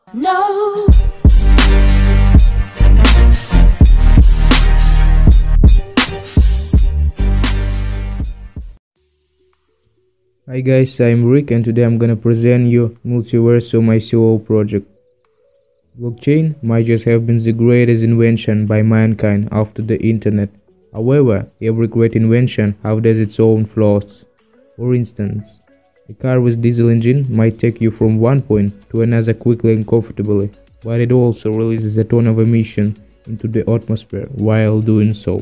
No. Hi guys, I'm Rick and today I'm gonna present you Multiversum ICO project. Blockchain might just have been the greatest invention by mankind after the internet. However, every great invention has its own flaws. For instance, a car with diesel engine might take you from one point to another quickly and comfortably, but it also releases a ton of emission into the atmosphere while doing so.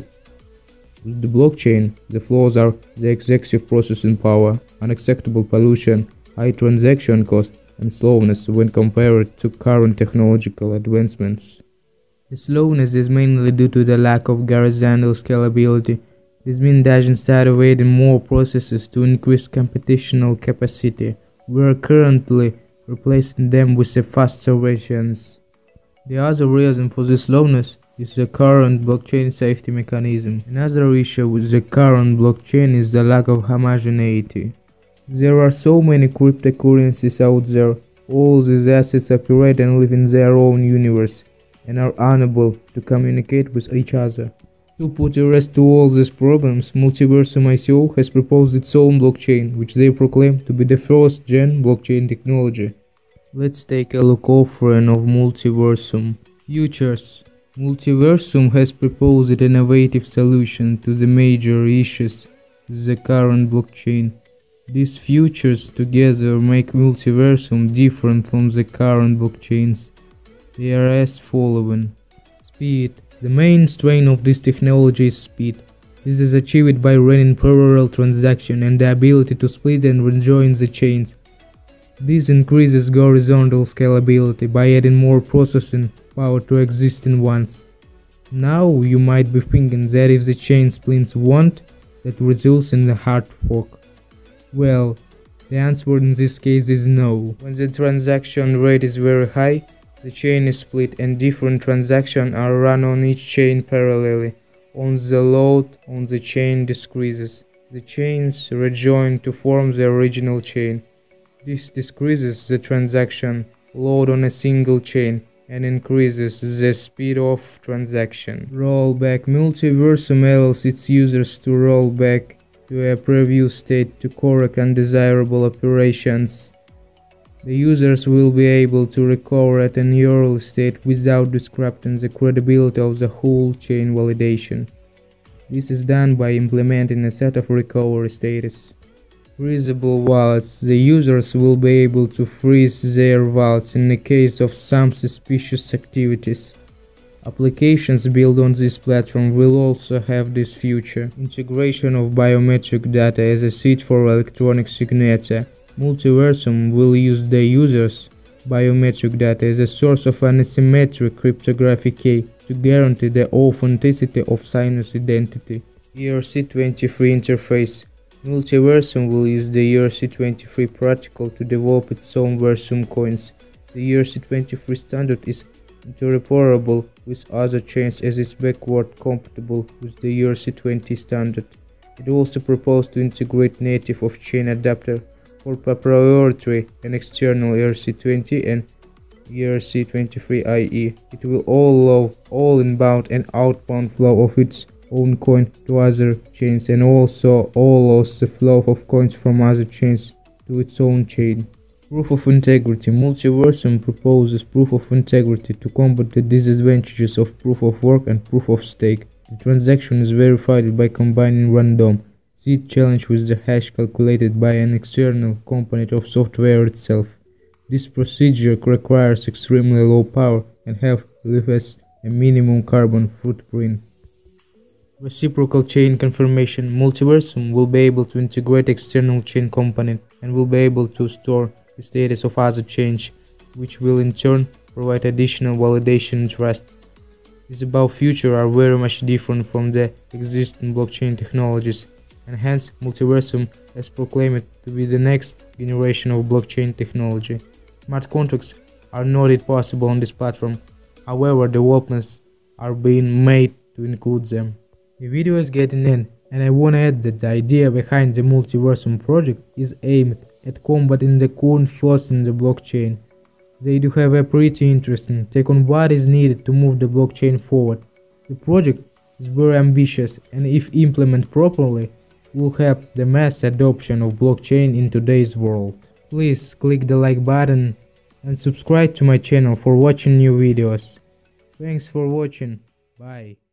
With the blockchain, the flaws are the excessive processing power, unacceptable pollution, high transaction cost, and slowness when compared to current technological advancements. The slowness is mainly due to the lack of horizontal scalability. This means that instead of adding more processes to increase computational capacity, we are currently replacing them with faster versions. The other reason for this slowness is the current blockchain safety mechanism. Another issue with the current blockchain is the lack of homogeneity. There are so many cryptocurrencies out there, all these assets operate and live in their own universe, and are unable to communicate with each other. To put a rest to all these problems, Multiversum ICO has proposed its own blockchain, which they proclaim to be the first-gen blockchain technology. Let's take a look offering of Multiversum. Futures. Multiversum has proposed an innovative solution to the major issues with the current blockchain. These futures together make Multiversum different from the current blockchains. They are as following. Speed. The main strength of this technology is speed. This is achieved by running parallel transactions and the ability to split and rejoin the chains. This increases horizontal scalability by adding more processing power to existing ones. Now you might be thinking that if the chain splits won't, that results in a hard fork. Well, the answer in this case is no. When the transaction rate is very high, the chain is split and different transactions are run on each chain parallelly. On the load on the chain decreases. The chains rejoin to form the original chain. This decreases the transaction load on a single chain and increases the speed of transaction. Rollback. Multiversum allows its users to roll back to a previous state to correct undesirable operations. The users will be able to recover at an early state without disrupting the credibility of the whole chain validation. This is done by implementing a set of recovery status. Freezable wallets. The users will be able to freeze their wallets in the case of some suspicious activities. Applications built on this platform will also have this feature. Integration of biometric data as a seed for electronic signature. Multiversum will use the user's biometric data as a source of an asymmetric cryptographic key to guarantee the authenticity of signer's identity. ERC-23 interface. Multiversum will use the ERC-23 protocol to develop its own Versum coins. The ERC-23 standard is interoperable with other chains as it's backward compatible with the ERC-20 standard. It also proposed to integrate native off-chain adapter for proprietary and external ERC-20 and ERC-23IE. It will allow all inbound and outbound flow of its own coin to other chains and also allows the flow of coins from other chains to its own chain. Proof of integrity. Multiversum proposes proof of integrity to combat the disadvantages of proof of work and proof of stake. The transaction is verified by combining random seed challenge with the hash calculated by an external component of software itself. This procedure requires extremely low power and leaves a minimum carbon footprint. Reciprocal chain confirmation. Multiversum will be able to integrate external chain component and will be able to store the status of other chains, which will in turn provide additional validation and trust. These above features are very much different from the existing blockchain technologies, and hence Multiversum has proclaimed it to be the next generation of blockchain technology. Smart contracts are not yet possible on this platform, however developments are being made to include them. The video is getting in, and I wanna add that the idea behind the Multiversum project is aimed at combating the current flaws in the blockchain. They do have a pretty interesting take on what is needed to move the blockchain forward. The project is very ambitious and if implemented properly, will help the mass adoption of blockchain in today's world. Please click the like button and subscribe to my channel for watching new videos. Thanks for watching. Bye.